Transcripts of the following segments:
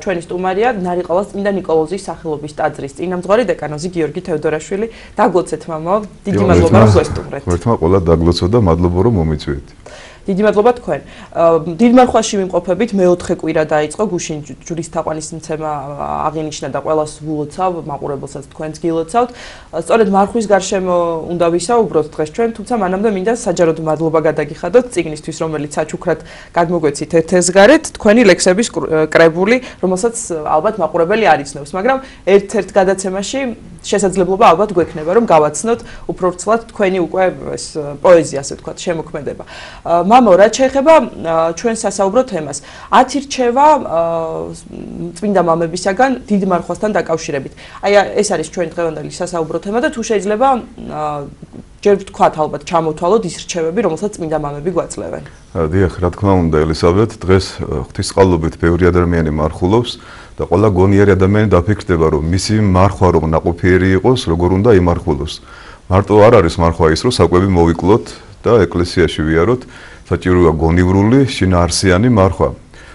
ჩვენი სტუმარია ნარიყალას წმინდა ნიკოლოზის სახელობის ტაძრის წინამძღვარი დეკანოზი გიორგი თევდორაშვილი. დაგლოცეთ მამაო, დიდი მადლობა რომ გვესტუმრეთ. ღმერთმა ყველა დაგლოცო და მადლობა რომ მომიწვიეთ. დიდი მადლობა თქვენ. დიდ მარხვაში ვიმყოფებით, მეოთხე კვირა დაიწყო, გუშინ ჯვრის თაყვანისმცემა აღინიშნა და ყველას ვულოცავ, მაყურებელსაც თქვენც გილოცავთ. სწორედ მარხვის გარშემო უნდა ვისაუბროთ დღეს ჩვენ, თუმცა მანამდე მინდა საჯაროდ მადლობა გადაგიხადოთ წიგნისთვის, რომელიც საჩუქრად გადმოგვეცით ეთესგარეთ, თქვენი ლექსების კრებული, რომელსაც ალბათ მაყურებელი არ იცნობს, მაგრამ ერთ-ერთ გადაცემაში შესაძლებლობა ალბათ გვექნება, რომ გავაცნოთ უფრო ვრცლად თქვენი უკვე ეს პოეზია, ასე ვთქვათ, შემოქმედება. მამო, რაც შეეხება ჩვენ სასაუბრო თემას, 10 რჩევა წმინდა მამებისაგან დიდ მარხვასთან დაკავშირებით. აი ეს არის ჩვენი დღევანდელი სასაუბრო თემა და თუ შეიძლება ჯერ ვთქვათ ალბათ ჩამოთვალოთ ის რჩევები, რომელსაც წმინდა მამები გვაძლევენ. დიახ, რა თქმა უნდა, ელისაბედ, დღეს ღვთისწყალობით ბევრი ადამიანი მარხულობს და ყველა გონიერი ადამიანი დაფიქრდება, რომ მისი მარხვა რომ ნაყოფიერი იყოს, როგორ უნდა იმარხულოს. მარტო არ არის მარხვა ის, რომ საკვები მოვიკლოთ და ეკლესიაში ვიაროთ, საჭიროა გონივრული, შინაარსიანი მარხვა.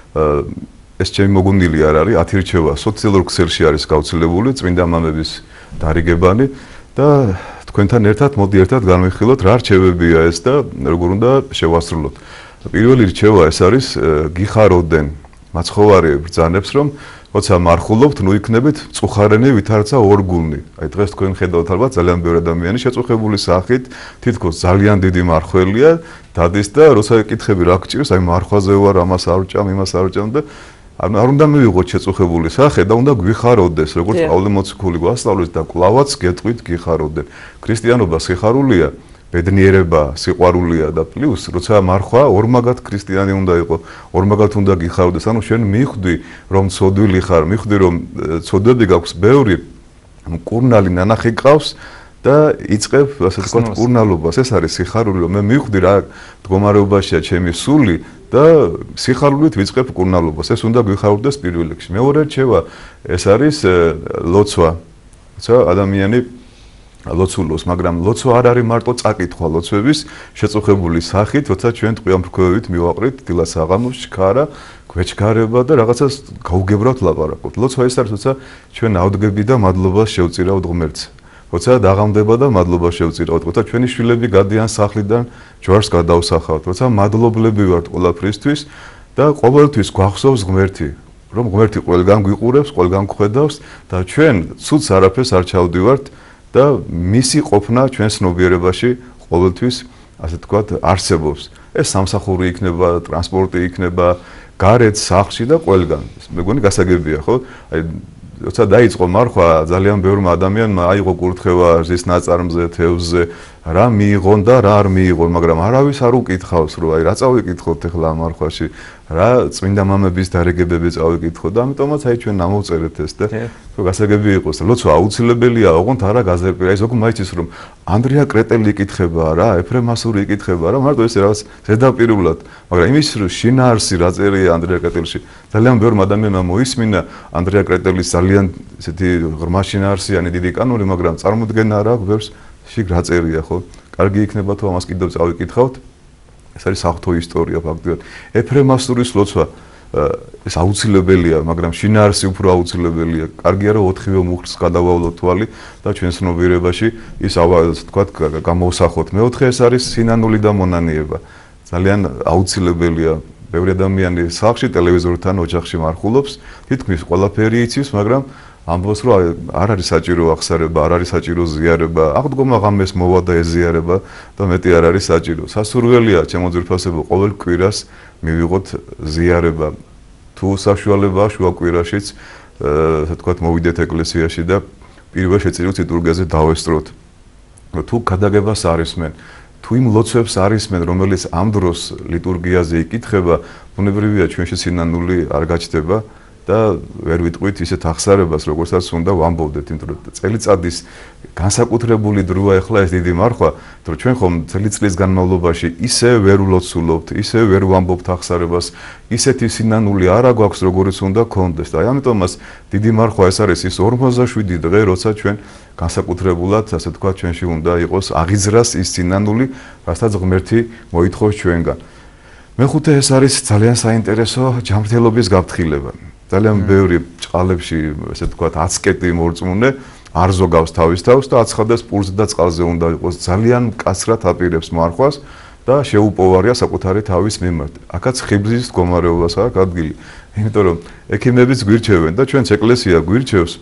ეს ჩემი მოგონილი არ არის, 10 რჩევა სოციალურ ქსელში არის გავრცელებული წმინდა მამების დარიგებანი და თქვენთან ერთად მოდი ერთად განვიხილოთ რა რჩევებია ეს და როგორ უნდა შევასრულოთ. პირველი რჩევა ეს არის გიხაროდენ მაცხოვარი ბრძანებს რომ როცა მარხულობთ, ნუ იქნებით წუხარენი ვითარცა ორგულნი. აი დღეს თქვენ ხედავთ ალბათ ძალიან ბევრი ადამიანი შეწუხებული სახით, თითქოს ძალიან დიდი მარხველია, დადის და როცა ეკითხები რა გჭირს, აი მარხვაზე ვარ, ამას არ ვჭამ, იმას არ ვჭამ და არ უნდა მივიღოთ შეწუხებული სახე და უნდა გვიხაროდეს, როგორც პავლე მოციქული გვასწავლებს და კლავაც გეტყვით გიხაროდენ. ქრისტიანობა სიხარულია, ბედნიერება, სიყვარულია და პლუს, როცა მარხვა ორმაგად ქრისტიანი უნდა იყო, ორმაგად უნდა გიხაროდეს. ანუ შენ მიხვდი, რომ ცოდვილი ხარ, მიხვდი, რომ ცოდვები გაქვს ბევრი, მკურნალი ნანახი გყავს და იწყებ, ასე ვთქვათ, მკურნალობას. ეს არის სიხარული, რომ მე მიხვდი რა მდგომარეობაშია ჩემი სული და სიხარულით ვიწყებ მკურნალობას. ეს უნდა გვიხაროდეს პირველ რიგში. მეორე რჩევა ეს არის ლოცვა. როცა ადამიანი ლოცულობს, მაგრამ ლოცვა არ არის მარტო წაკითხვა ლოცვების შეწუხებული სახით, როცა ჩვენ ტყვიამფრქვევებით მივაყრით დილას საღამოს შქარა, გვეჩქარება და რაღაცას გაუგებრავთ ლაპარაკობთ. ლოცვა ეს არის, როცა ჩვენ ავდგები და მადლობას შევწირავთ ღმერთს. როცა დაღამდება და მადლობას შევწირავთ, როცა ჩვენი შვილები გადიან სახლიდან, ჯვარს გადავსახავთ, როცა მადლობლები ვართ ყველაფრისთვის და ყოველთვის გვახსოვს ღმერთი, რომ ღმერთი ყველგან გვიყურებს, ყველგან გვხედავს და ჩვენ ცუდს არაფერს არ ჩავდივართ და მისი ყოფნა ჩვენ ცნობიერებაში ყოველთვის, ასე ვთქვათ, არსებობს. ეს სამსახური იქნება, ტრანსპორტი იქნება, გარეთ, სახლში და ყველგან. მეგონი გასაგებია, ხო? აი როცა დაიწყო მარხვა, ძალიან ბევრმა ადამიანმა აიღო კურთხევა ზის ნაწარმზე, თევზზე, რა მიიღონ და რა არ მიიღონ, მაგრამ არავის არ უკითხავს, რომ აი რა წავიკითხოთ ახლა მარხვაში, რა წმინდა მამების დარიგებები წავიკითხოთ და ამიტომაც აი ჩვენ ამოვწერეთ ეს და რომ გასაგები იყოს. ლოცვა აუცილებელია, ოღონდ არა გაზერკვირა. აი ზოგ მაიცის რომ ანდრია კრეტელი იკითხება რა, ეფრემ მასური იკითხება რა, მარტო ეს რაღაც ზედაპირულად, მაგრამ იმის რომ შინაარსი რა წერია ანდრია კრეტელში, ძალიან ბევრმა ადამიანმა მოისმინა ანდრია კრეტელის ძალიან ესეთი ღრმა შინაარსიანი დიდი კანონი, მაგრამ წარმოდგენა არ აქვს ბევრს შიგ რა წერია, ხო? კარგი იქნება თუ ამას კიდევ წავიკითხავთ. ეს არის საღვთო ისტორია ფაქტობრივად. ეფრემ მასურის ლოცვა ეს აუცილებელია, მაგრამ შინაარსი უფრო აუცილებელია. კარგია რომ 4-ვე მუხლს გადავავლოთ თვალი და ჩვენ ცნობიერებაში ის თქვათ გამოვსახოთ. მეოთხე ეს არის სინანული და მონანიება. ძალიან აუცილებელია. ბევრი ადამიანი სახლში ტელევიზორთან ოჯახში მარხულობს, თითქმის ყველაფერი იცის, მაგრამ ამბობს რომ არ არის საჭირო აღსარება, არ არის საჭირო ზიარება, აღდგომა ღამეს მოვა და ეზიარება და მეტი არ არის საჭირო. სასურველია ჩემო ძვირფასებო ყოველ კვირას მივიღოთ ზიარება. თუ საშუალებაა შუა კვირაშიც, ასე ვთქვათ, მოვიდეთ ეკლესიაში და პირველ შეწირილ ლიტურგიაზე დავესწროთ. თუ გადაგებას არისმენ, თუ იმ ლოცვებს არისმენ, რომელიც ამ დროს ლიტურგიაზე იკითხება, ბუნებრივია ჩვენში სინანული არ გაჩნდება. და ვერ ვიტყვით ისეთ აღსარებას, როგორცაც უნდა ვამბობდეთ, იმიტომ რომ წელიწადის განსაკუთრებული დროა ახლა ეს დიდი მარხვა, რომ ჩვენ ხომ წელიწადის განმავლობაში ისე ვერ ვლოცულობთ, ისე ვერ ვამბობთ აღსარებას, ისეთი სინანული არა გვაქვს, როგორიც უნდა გქონდეს. და აი ამიტომაც დიდი მარხვა ეს არის ის 57 დღე, როცა ჩვენ განსაკუთრებულად, ასე ვთქვათ, ჩვენში უნდა იყოს აღიძრას ის სინანული, რასაც ღმერთი მოითხოვს ჩვენგან. მეხუთე ეს არის ძალიან საინტერესო ჯანმრთელობის გაფრთხილება. ძალიან ბევრი ჭყალებში, ესე ვთქვათ, აცკეტი მორწმუნე არ ზოგავს თავის თავს და აცხადებს პულსზე და წყალზე უნდა იყოს. ძალიან მკაცრად აპირებს მარხვას და შეუპოვარია საკუთარი თავის მიმართ. აქაც ხიბლის მდგომარეობას აქვს ადგილი. იმიტომ რომ ექიმებიც გვირჩევენ და ჩვენც ეკლესია გვირჩევს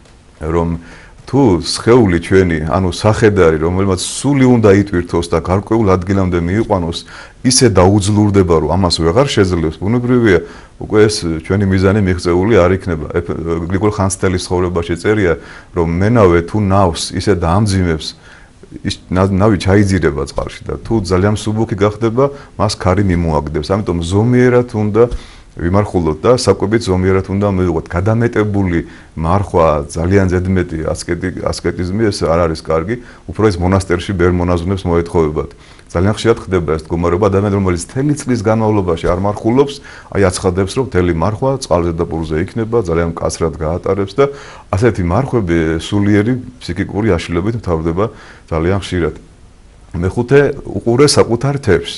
რომ თუ სხეული ჩვენი, ანუ სახედარი, რომელმაც სული უნდა იტვირთოს და გარკვეულ ადგილამდე მიიყვანოს, ისე დაუძლურდება, რომ ამას ვეღარ შეძლებს, ბუნებრივია, უკვე ეს ჩვენი მიზანი მიღწეული არ იქნება. გრიგოლ ხანძთელის ცხოვრებაში წერია, რომ მენავე თუ ნავს ისე დაამძიმებს, ის ნავი ჩაიძირება წყალში და თუ ძალიან მსუბუქი გახდება, მას ქარი მიმოაგდებს. ამიტომ ზომიერად უნდა ვიმარხულოთ და საკვებით ზომიერად უნდა მივიღოთ. გადამეტებული მარხვა, ძალიან ზედმეტი ასკეტიზმი ეს არ არის კარგი, უფრო ეს მონასტერში ბერ მონაზვნებს მოეთხოვებათ. ძალიან ხშირად ხდება ეს მდგომარეობა, ადამიანი რომელიც მთელი წლის განმავლობაში არ მარხულობს, აი აცხადებს რომ მთელი მარხვა წყალზე და პურზე იქნება, ძალიან მკაცრად გაატარებს და ასეთი მარხვები სულიერი ფსიქიკური აშლილობით მთავრდება ძალიან ხშირად. მეხუთე უყურე საკუთარ თებს.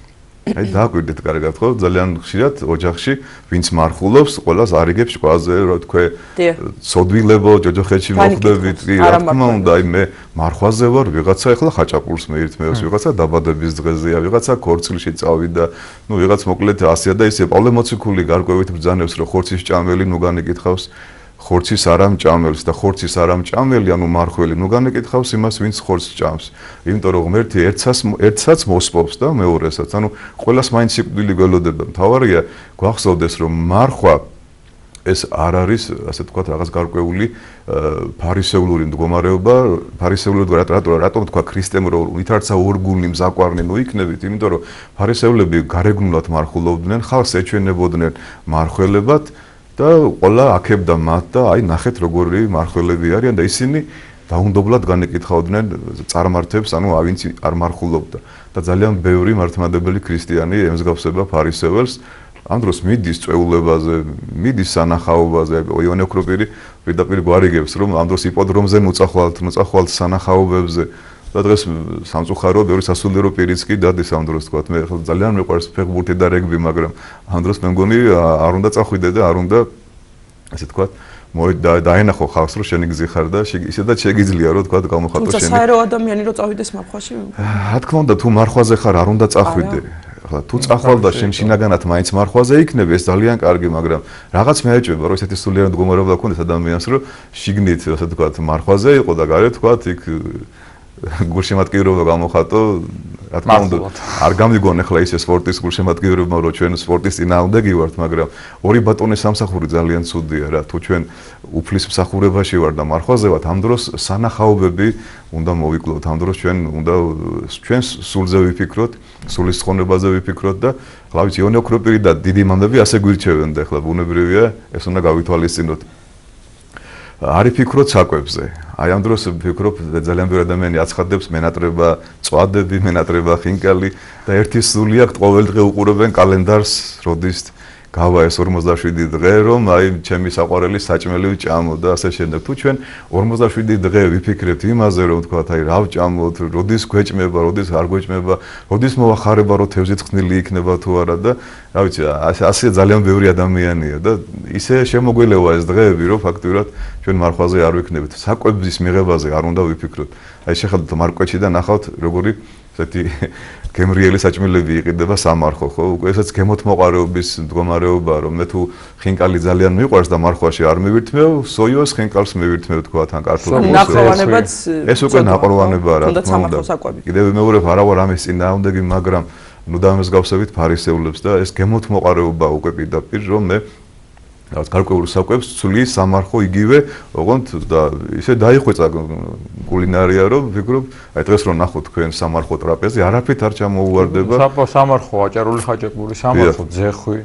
აი დააკვირდეთ კარგად ხო ძალიან ხშირად ოჯახში ვინც მარხულობს ყველას არიგებს ყველაზე რა თქვა სოდვილებო ჯოჯოხეთში მოხდებით რა თქმა უნდა აი მე მარხვაზე ვარ ვიღაცა ახლა ხაჭაპურს მეირთმევს ვიღაცა დაბადების დღეზეა ვიღაცა ქორწილში წავიდა ნუ ვიღაც მოკლედ ასია და ისე პავლე მოციქული გარკვევით ბრძანებს რომ ხორცის ჭამელი ნუგანი კითხავს ხორცის არამჭამელს და ხორცის არამჭამელი ანუ მარხველი ნუგანი კითხავს იმას ვინც ხორცს ჭამს იმიტომ რომ ღმერთი ერთსაც მოსპობს და მეორესაც ანუ ყველას მაინც სიკვდილი გველოდება მთავარია გვახსოვდეს რომ მარხვა ეს არ არის ასე ვთქვათ რაღაც გარკვეული ფარისეულური მდგომარეობა ფარისეულური რატომ თქვა ქრისტემ რომ ვითარცა ორგულნი მზაყვარნი ნუ იქნებით იმიტომ რომ ფარისეულები გარეგნულად მარხულობდნენ ხალხს ეჩვენებოდნენ მარხველებად და ყველა აქებდა მათ და აი ნახეთ როგორი მარხველები არიან და ისინი დაუნდობლად განეკითხავდნენ წარმართებს ანუ ავინც არ მარხულობდა და ძალიან ბევრი მართლმადებელი ქრისტიანი ემსგავსება ფარისეველს ამ დროს მიდის წვეულებაზე მიდის სანახაობაზე იონე ოქროპირი პირდაპირ გვარიგებს რომ ამ დროს იპოდრომზე მოწახვალთ სანახაობებზე და დღეს სამწუხაროდ ბევრი სასულიერო პირიც კი დადის ამ დროს თქვა მე ძალიან მეყვარს ფეხბურთი და რეგბი მაგრამ ამ დროს მე მგონი არ უნდა წახვიდე და არ უნდა ასე თქვა დაენახო ხალხს რომ შენი გზი ხარ და ისედაც შეგიძლია რომ თქვა გამოხატო შენი თუმცა საერო ადამიანი რომ წავიდეს მარხვაში რა თქმა უნდა თუ მარხვაზე ხარ არ უნდა წახვიდე ახლა თუ წახვალ და შენ შინაგანად მაინც მარხვაზე იქნები ეს ძალიან კარგი მაგრამ რაღაც მეეჭვება რომ ესეთი სულიერი მდგომარეობა გქონდეს ადამიანს რომ შიგნით ასე თქვა მარხვაზე იყო და გარეთ თქვა იქ გულშემატკივრობა გამოხატო რა თქმა უნდა არ გამიგონ ახლა ისე სპორტის გულშემატკივრობა რომ ჩვენ სპორტის წინააღმდეგი ვართ მაგრამ ორი ბატონის სამსახური ძალიან ცუდია რა თუ ჩვენ უფლის მსახურებაში ვარ და მარხვაზე ვართ ამ დროს სანახაობები უნდა მოვიკლოთ ამ დროს ჩვენ უნდა ჩვენს სულზე ვიფიქროთ სულის ცხონებაზე ვიფიქროთ და ახლა ვიცი იონე ოქროპირი და დიდი მამები ასე გვირჩევენ და ახლა ბუნებრივია ეს უნდა გავითვალისწინოთ არი ფიქრობ საკვებზე. აი ამ დროს ვფიქრობ ძალიან ბევრი ადამიანი აცხადებს მენატრება წვადები, მენატრება ხინკალი და ერთი სული აქვს ყოველდღე უყურებენ კალენდარს, როდის გავა ეს 47 დღე რომ აი ჩემი საყვარელი საჭმელი ვჭამო და ასე შემდეგ. თუ ჩვენ 47 დღე ვიფიქრებთ იმაზე რომ თქვა აი რა ვჭამოთ, როდის გვეჭმება, როდის არ გვეჭმება, როდის მოახარება რომ თევზით ხნილი იქნება თუ არა და რა ვიცი ასე ძალიან ბევრი ადამიანია და ისე შემოგველევა ეს დღეები რომ ფაქტურად ჩვენ მარხვაზე არ ვიქნებით. საკვების მიღებაზე არ უნდა ვიფიქროთ. აი შეხედოთ მარკვეთში და ნახავთ როგორი ესეთი გემრიელი საჭმელები იყიდება სამარხო ხო? უკვე ესაც გემოთმოყარეობის მდგომარეობა რომ მე თუ ხინკალი ძალიან მიყვარს და მარხვაში არ მივირთმევ, სოიოს ხინკალს მივირთმევ თქვა თან კარტოფილს. ეს უკვე ნაყროვანება რა თქმა უნდა. კიდევ მეორე არა ვარ ამის წინააღმდეგი, მაგრამ ნუ დამსგავსებით ფარისეულებს და ეს გემოთმოყარეობა უკვე პირდაპირ რომ მე რაღაც გარკვეულ საკვებს ცulis სამარხო იგივე ოღონდ და ისე დაიხვეწა კულინარია რომ ვფიქრობ აი დღეს რომ ნახოთ თქვენ სამარხო ტრაპეზი არაფრით არ ჩამოუვარდება სამარხო აჭარული ხაჭაპური სამარხო ძეხვი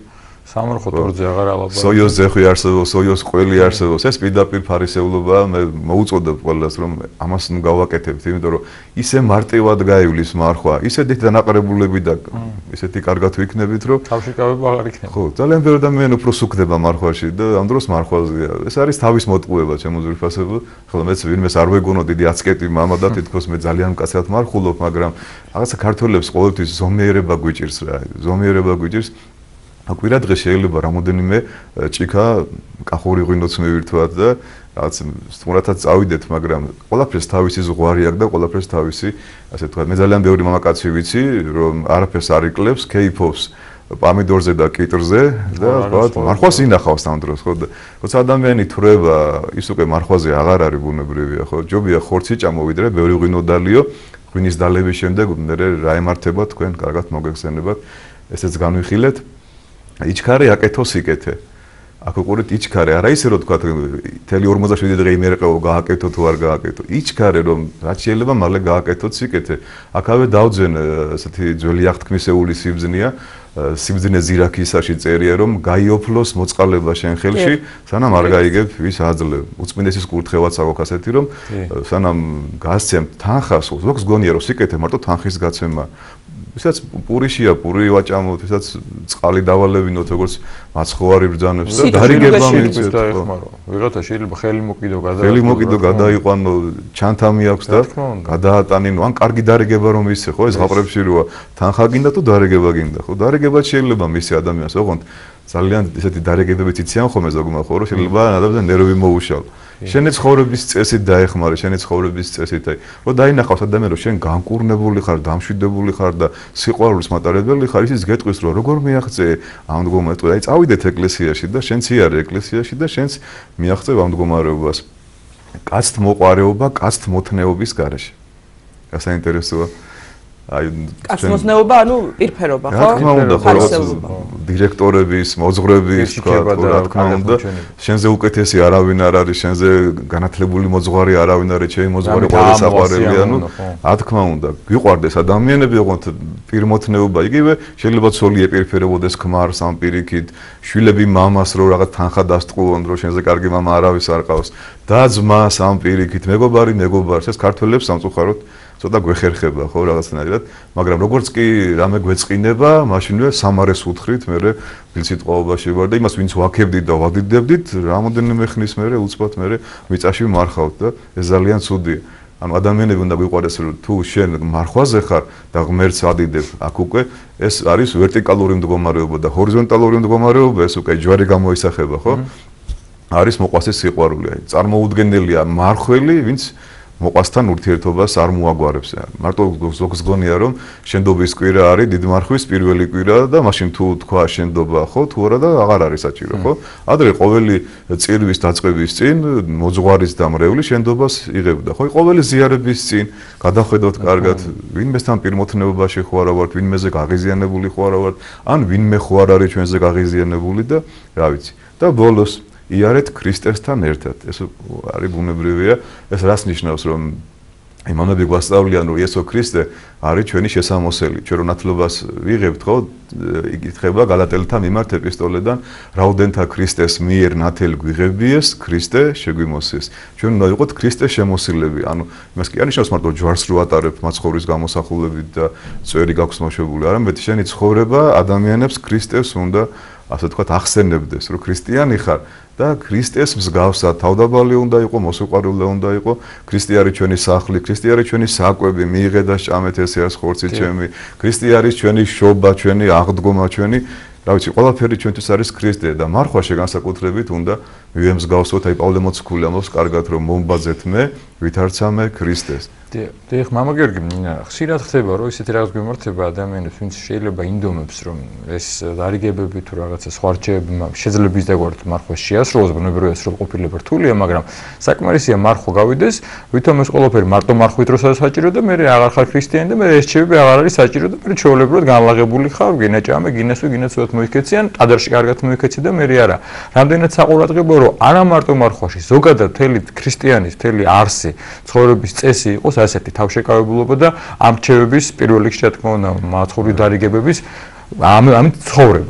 სამარხო თორზე აღარ ალაპარაკობ. სოიოზზე ხი არსებობს, სოიოზ ყველი არსებობს. ეს პირდაპირ ფარისეულობა მე მოუწოდებ ყველას რომ ამას ნუ გავაკეთებთ, იმიტომ რომ ისე მარტივად გაივლის მარხვა, ისეთი დანაყრებულები და ისეთი კარგად ვიქნებით, რომ თავშეკავება აღარ იქნება. ხო, ძალიან ბევრი ადამიანი უფრო სუქდება მარხვაში და ამ დროს მარხვაზეა. ეს არის თავის მოტყუება ჩემო ძვირფასებო. ხოლო მეც ვინმეს არ ვეგონო დიდი აცკეტი მამა და თითქოს მე ძალიან მკაცრად მარხულობ, მაგრამ რაღაცა ქართველებს ყოველთვის ზომიერება გვიჭირს რა, ზომიერება გვიჭირს. აკვირა დღეს შეიძლება რამოდენიმე ჭიქა კახური ღვინოც მივირთვათ და რაღაც სტუმრათაც წავიდეთ, მაგრამ ყველაფერს თავისი ზღვარი აქვს და ყველაფერს თავისი, ასე ვთქვათ, მე ძალიან ბევრი მამაკაცი ვიცი, რომ არაფერს არ იკლებს, კეიფობს პამიდორზე და კიტრზე და ვთქვათ, მარხვას ინახავს ამ დროს, ხო და როცა ადამიანი თვრება, ის უკვე მარხვაზე აღარ არის ბუნებრივია, ხო? ჯობია ხორცი ჭამოვიდრე, ბევრი ღვინო დალიო, ღვინის დალევის შემდეგ მე რა ემართება თქვენ, კარგად მოგეხსენებათ, ესეც განვიხილეთ. იჩქარე აკეთო სიკეთე. აქ უყურეთ იჩქარე, არა ისე რომ თქვა თელი 47 დღე იმერყეო გააკეთო თუ არ გააკეთო. იჩქარე რომ რაც შეიძლება მალე გააკეთოთ სიკეთე. აქავე დავძენ ესეთი ძველი აღთქმისეული სიბზნეა, სიბზნე ზირაქისაში წერია რომ გაიოფლოს მოწყალება შენ ხელში, სანამ არ გაიგებ ვის აძლევ. უწმინდესის კურთხევაც აქვს ასეთი რომ სანამ გასცემ თანხას, ზოგს გონია რომ სიკეთე მარტო თანხის გაცემა. ვისაც პურიშია, პური ვაჭამოთ, ვისაც წყალი დავალევინოთ, როგორც მაცხოვარი ბრძანებს და დარიგება მიწევთ. ვიღაცა შეიძლება ხელი მოკიდო გადაიყვანო. ხელი მოკიდო გადაიყვანო, ჩანთამი აქვს და გადაატანინო, ან კარგი დარიგება რომ ისე, ხო, ეს ღაყრებში როა, თანხა გინდა თუ დარიგება გინდა, ხო? დარიგება შეიძლება მისი ადამიანს, ოღონდ ძალიან ესეთი დარიგებებით იციან ხოლმე ზოგმა ხო, რომ შეიძლება ადამიანს ნერვი მოუშალო. შენი ცხოვრების წესით დაეხმარე, შენი ცხოვრების წესით, აი, რომ დაინახავს ადამიანს, რომ შენ განკურნებული ხარ, დამშვიდებული ხარ და სიყვარულის მატარებელი ხარ, ისიც გეტყვის, რომ როგორ მიაღწე ამ მდგომარეობას, აი, წავიდეთ ეკლესიაში და შენც იარე ეკლესიაში და შენც მიაღწევ ამ მდგომარეობას. კაცთ მოყარეობა, კაცთ მოთნეობის გარეშე. საინტერესოა. აი, კაცმოსნეობა, ანუ პირფერობა, ხო? რა თქმა უნდა, ხო, დირექტორების, მოძღვრების, რა თქმა უნდა, შენზე უკეთესი არავინ არ არის, შენზე განათლებული მოძღვარი არავინ არ არის, ჩემი მოძღვარი ყველა საყვარელია, ანუ რა თქმა უნდა, გიყვარდეს ადამიანები, ოღონდ პირმოთნეობა, იგივე შეიძლება ცოლი ეპირფერებოდეს ქმარს ამ პირიქით, შვილები მამას რო რაღაც თანხა დასტყუონ, რომ შენზე კარგი მამა არავის არ ყავს, და ძმას ამ პირიქით, მეგობარს, ეს ქართველებს სამწუხაროდ ცოტა გვეხერხება ხო რაღაცნაირად, მაგრამ როგორც კი რამე გვეწყინება, მაშინვე სამარეს უთხრით, მე ვილსიტყვაობაში ვარ და იმას ვინც ვაქებდით და ვადიდებდით, რამოდენიმე ხნის მერე უცბად მერე მიწაში ვმარხავთ და ეს ძალიან ცუდია. ანუ ადამიანები უნდა გვიყვარდეს, რომ თუ შენ მარხვაზე ხარ და ღმერთს ადიდებ, აქ უკვე ეს არის ვერტიკალური მდგომარეობა და ჰორიზონტალური მდგომარეობა, ეს უკვე ჯვარი გამოისახება, ხო? არის მოყვასის სიყვარული, აი, წარმოუდგენელია მარხველი, ვინც მოყვასთან ურთიერთობას არ მოაგვარებს. მარტო ზოგს გონია რომ შენდობის კვირა არის დიდი მარხვის პირველი კვირა და მაშინ თუ თქვა შენდობა ხო თუ არა და აღარ არის საჭირო ხო? ადრე ყოველი წირვის დაწყების წინ მოძღვარის დამრევლი შენდობას იღებდა. ხო, ყოველი ზიარების წინ გადახედოთ კარგად ვინმესთან პირმოთნეობაში ხო არა ვართ, ვინმეზე გაღიზიანებული ხო არა ვართ, ან ვინმე ხო არ არის ჩვენზე გაღიზიანებული და რა ვიცი. და ბოლოს იარეთ ქრისტესთან ერთად. ეს არის ბუნებრივია. ეს რას ნიშნავს, რომ იმამები გვასწავლიან, რომ იესო ქრისტე არის ჩვენი შესამოსელი. ჩვენ რო ნათლობას ვიღებთ, ხო, იკითხება გალატელთა მიმართ ეპისტოლედან, რაუდენთა ქრისტეს მიერ ნათელი გვიღებიეს, ქრისტე შეგვიმოსეს. ჩვენ უნდა ვიყოთ ქრისტეს შემოსილები. ანუ იმას კი არ ნიშნავს მარტო ჯვარს რო ატარებ მაცხოვრის გამოსახულებით და წვერი გაქვს მოშვებული, არამედ შენი ცხოვრება ადამიანებს ქრისტეს უნდა ასე ვთქვათ ახსენებდეს, რომ ქრისტიანი ხარ და ქრისტეს მსგავსად თავდაბალი უნდა იყო, მოსუყვარული უნდა იყო, ქრისტე არის ჩვენი სახლი, ქრისტე არის ჩვენი საკვები, მიიღე და სჭამეთ ესე არის ხორცი ჩემი, ქრისტე არის ჩვენი შობა, ჩვენი აღდგომა, ჩვენი, რა ვიცი, ყველაფერი ჩვენთვის არის ქრისტე და მარხვაში განსაკუთრებით უნდა მივემსგავსოთ, აი პავლე მოციქული ამბობს კარგად, რომ მომბაძეთ მე, ვითარცამე ქრისტეს. დიახ, მამა გიორგი, ხშირად ხდება, რომ ისეთი რაღაც გვემართება ადამიანებს, ვინც შეიძლება ინდომებს, რომ ეს დარიგებები თუ რაღაცა სხვა რჩევები შეიძლება ისდაგვართ მარხვას შეასრულოს, ბუნებრივია სრულ ყოფილება რთულია, მაგრამ საკმარისია მარხვა გავიდეს, ვითომ ეს ყველაფერი მარტო მარხვით როსაც საჭირო და მე აღარ ხარ ქრისტიანი და მე ეს რჩევები აღარ არის საჭირო და მე ჩვეულებრივად განლაღებული ხარ, გინაჭამე, გინესვე, გინაცვეთ მოიქეციან, ტადარში კარგად მოიქეცი და მე არა. რამდენად საყურადღებოა, რომ არა მარტო მარხვაში, ზოგადად მთელი ქრისტიანის, მთელი არსი, ცხოვრების წესი იყოს ასეთი თავშეკავებულობა და ამ რჩევების პირველ რიგში რა თქმა უნდა მაცხოვრის დარიგებების ამით ცხოვრება.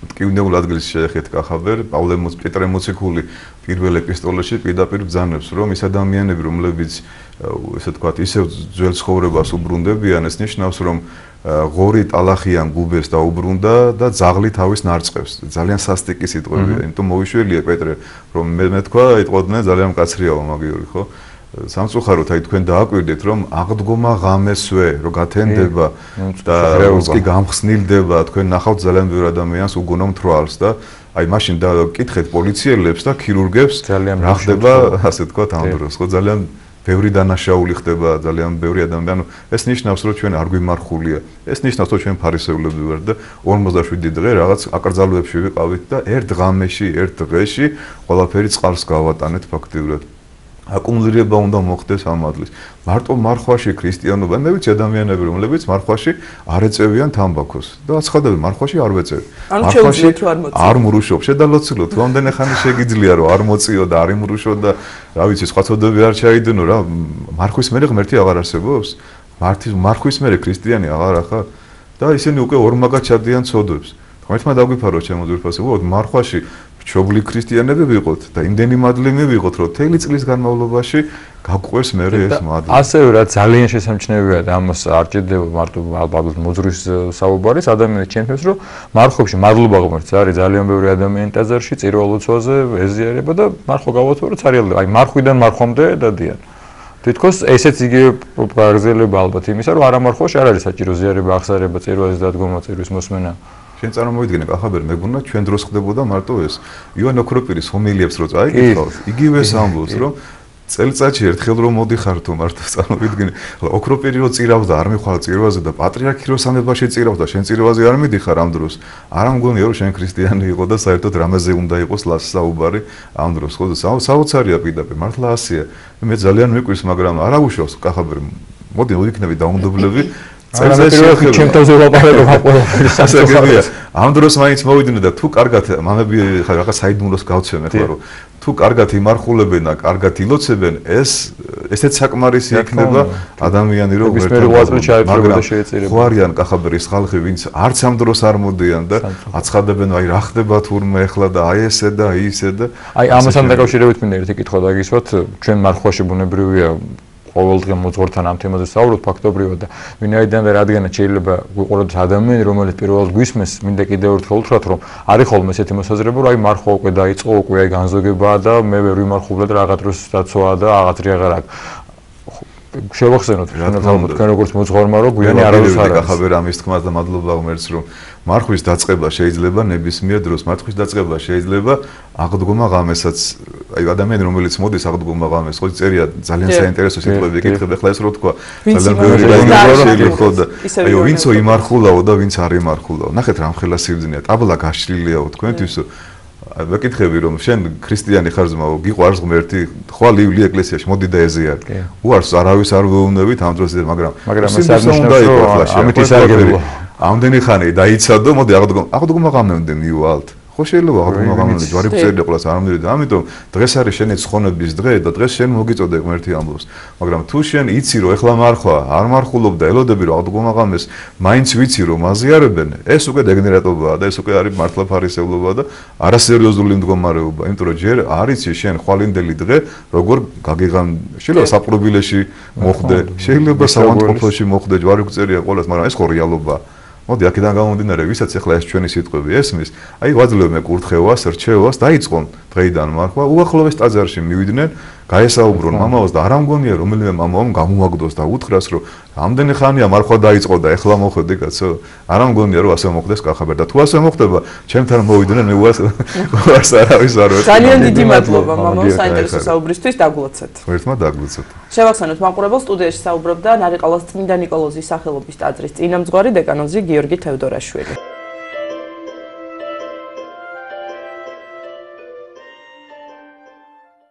მტკივნეულ ადგილს შეეხეთ კახაბერ პეტრე მოციქული პირველ ეპისტოლეში პირდაპირ ბრძანებს რომ ის ადამიანები რომლებიც ესე ვთქვათ ისევ ძველ ცხოვრებას უბრუნდებიან ეს ნიშნავს რომ ღორი ტალახიან გუბეს დაუბრუნდა და ძაღლი თავის ნარწყევს ძალიან სასტიკი სიტყვებია იმიტომ მოვიშველია პეტრე რომ მე თქვა იტყოდნენ ძალიან მკაცრიაო მაგიური ხო სამწუხაროდ აი თქვენ დააკვირდით რომ აღდგომა ღამესვე რო გათენდება და როსკი გამხსნილდება თქვენ ნახავთ ძალიან ბევრ ადამიანს უგონო მთვრალს და აი მაშინ დაკითხეთ პოლიციელებს და ქირურგებს რა ხდება ასე თქვა ამ დროს ხო ძალიან ბევრი დანაშაული ხდება ძალიან ბევრი ადამიანი ეს ნიშნავს რომ ჩვენ არ გვიმარხულია ეს ნიშნავს რომ ჩვენ ფარისევლები ვართ და 57 დღე რაღაც აკრძალვებში ვიყავით და ერთ ღამეში ერთ დღეში ყველაფერი წყალს გავატანეთ ფაქტიურად აკუმულირება უნდა მოხდეს ამ ადგილს. მარტო მარხვაში ქრისტიანობა, მე ვიცი ადამიანები, რომლებიც მარხვაში არ ეწევიან თამბაქოს და აცხადებენ მარხვაში არ ვეწევი. მარხვაში არ მრუშობ, შედალოცილოთ, რამდენი ხანი შეგიძლია რომ არ მოწიო და არ იმრუშო და რა ვიცი, სხვა ცოდები არ ჩაიდენო რა, მარხვის მერე ღმერთი აღარ არსებობს. მარხვის მერე ქრისტიანი აღარ ახლა და ისინი უკვე ორმაგად ჩადიან ცოდვებს. ღმერთმა დაგვიფარო ჩემო ძვირფასო, უბრალოდ მარხვაში ჩობლი ქრისტიანები ვიყოთ და იმდენი მადლი ვიყოთ, რომ თელი წლის განმავლობაში გაგვყვეს მერე ეს მადლი. ასევე რა ძალიან შესამჩნევია და ამას არ ჭირდება მარტო ალბათ მოძღვრის საუბარის ადამიანებს ჩემთვის რომ მარხვებში მადლობა ღმერთს არის ძალიან ბევრი ადამიანი ტაძარში წირვა ლოცვაზე ეზიარება და მარხვა გავათო რომ ცარიელდება. აი მარხვიდან მარხვამდე დადიან. თითქოს ესეც იგივე გაგრძელება ალბათ იმისა რომ არა მარხვაში არ არის საჭირო ზიარება, აღსარება, წირვაზე დადგომა, წირვის მოსმენა. ჩვენ წარმოვიდგინე კახაბერ მეგონა ჩვენ დროს ხდებოდა მარტო ეს იოან ოქროპირის ჰომილიებს რო წაიკითხავთ იგივე ამბობს რომ წელიწადში ერთხელ რომ მოდიხარ თუ მარტო წარმოვიდგინე ოქროპირი რო წირავდა არ მიხვალ წირვაზე და პატრიარქი რო სამებაში წირავდა შენ წირვაზე არ მიდიხარ ამ დროს არ ამგონია რომ შენ ქრისტიანი იყო და საერთოდ რამაზე უნდა იყოს საუბარი ამ დროს ხო საოცარია პირდაპირ მართლა ასეა მე ძალიან მიყვარს მაგრამ არა უშავს კახაბერ მოდი ვიქნები დაუნდობლები წელიწადში ჩემთანზე ვლაპარაკობ ამ ყველაფერს ასაგებია ამ დროს მაინც მოვიდნენ და თუ კარგად მამები ხა რაღაც საიდუმლოს გავცემ ახლა რომ თუ კარგად იმარხულებენ და კარგად ილოცებენ ესეც საკმარისი იქნება ადამიანი რომ ხო არიან კახაბერის ხალხი ვინც არც ამ დროს არ მოდიან და აცხადებენ აი რა ხდება თურმე ახლა და აი ესე და ისე და აი ამასთან დაკავშირებით მინდა ერთი კითხვა დაგისვათ ჩვენ მარხვაში ბუნებრივია ყოველდღე მოძღვართან ამ თემაზე საუბრობთ ფაქტობრივად და ვინაიდან და რადგანაც შეიძლება გვიყურებდეს ადამიანი რომელიც პირველად გვისმენს მინდა კიდევ ერთხელ უთხრათ რომ არის ხოლმე ესეთი მოსაზრება რომ აი მარხვა უკვე დაიწყო უკვე აი განზოგებაა და მე ვერ ვიმარხულებ და რაღაც დროს დაცვაა და რაღაცრი აღარ აქვს შევახსენოთ თქვენ როგორც მოძღვარმა რომ გვიანი არავის არ არის ხაბერ ამის თქმას და მადლობა ღმერთს რომ მარხვის დაწყება შეიძლება ნებისმიერ დროს მარხვის დაწყება შეიძლება აღდგომა ღამესაც აი ადამიანი რომელიც მოდის აღდგომა ღამეს ხო წერია ძალიან საინტერესო სიტყვები ეკითხება ახლა ეს რო თქვა ძალიან ბევრი შეიძლება ხო და აი ვინცო იმარხულაო და ვინც არ იმარხულაო ნახეთ რა მხელა სიბძნეა ტაბლა გაშლილია თქვენთვისო ვეკითხები რომ შენ ქრისტიანი ხარ ძმაო გიყვარს ღმერთი ხვალ ივლი ეკლესიაში მოდი და ეზიარ უარს არავის არ ვეუბნებით ამ დროს მაგრამ ეს არ ნიშნავს რომ ამით ისარგებლო ამდენი ხანი დაიცადო მოდი აღდგომა ღამემდე მივალთ ხო შეიძლება აღდგომა ღამემდე ჯვარი გწერდა ყველას არ მომდირი და ამიტომ დღეს არის შენი ცხონების დღე და დღეს შენ მოგიწოდე ღმერთი ამბობს მაგრამ თუ შენ იცი რომ ეხლა მარხვა არ მარხულობ და ელოდები რომ აღდგომა ღამეს მაინც ვიცი რომ აზიარებენ ეს უკვე დეგენერატობაა და ეს უკვე არის მართლა ფარისევლობა და არასერიოზული მდგომარეობა იმიტომ რომ ჯერ არ იცი შენ ხვალინდელი დღე როგორ გაგიღან შეიძლება საპყრობილეში მოხდე შეიძლება საავადმყოფოში მოხდე ჯვარი გწერია ყველას მაგრამ ეს ხო რეალობაა მოდი აქედან გამომდინარე, ვისაც ახლა ეს ჩვენი სიტყვები ესმის, აი ვაძლევ მე კურთხევას, რჩევას, დაიწყონ დღეიდან მარხვა, უახლოეს ტაძარში მივიდნენ, გაესაუბრონ მამაოს და არ ამგონია რომელიმე მამამ გამოვაგდოს და უთხრას, რომ ამდენი ხანია მარხვა დაიწყო და ეხლა მოხდი კაცო. არ ამგონია რომ ასე მოხდეს კახაბერ და თუ ასე მოხდება, ჩემთან მოვიდნენ მე უარს არავის არ ვეთქვი. ძალიან დიდი მადლობა მამაო საინტერესო საუბრისთვის დაგლოცეთ. ერთმა დაგლოცეთ. შევახსენოთ მაყურებელს სტუდიაში საუბრობდა ნარიყალას წმინდა ნიკოლოზის სახელობის ტაძრის წინამძღვარი დეკანოზი გიორგი თევდორაშვილი.